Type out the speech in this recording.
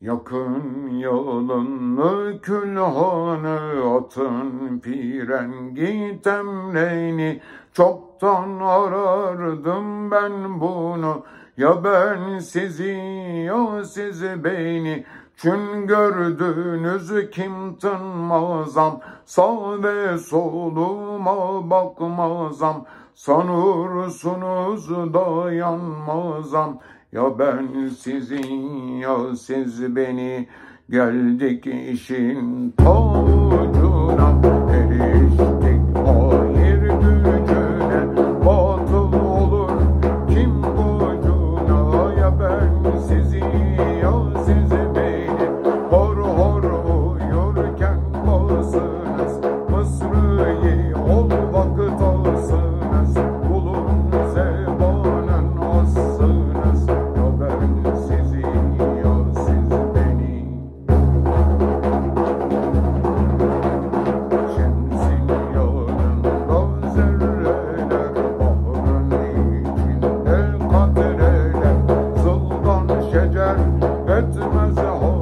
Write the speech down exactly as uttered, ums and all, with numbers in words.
Yakın yalınlı külhanı atın pirengi temreyni, çoktan arardım ben bunu, ya ben sizi ya siz beni. Çün gördünüz kim tanımazam, sağ ve soluma bakmazam, sanırsınız dayanmazam. Ya ben sizi ya siz beni, geldik işin tavucuna, eriştik ahir gücüne, batıl olur kim bucuna. Ya ben sizi ya siz beni, hor hor uyurken basınız, Mısır'ı ol vakit alsınız, bulun zebanın assınız. Sizi ya siz beni, şemsin yanında zerreler, bahrın içinde katreler, zıldan şecer etmez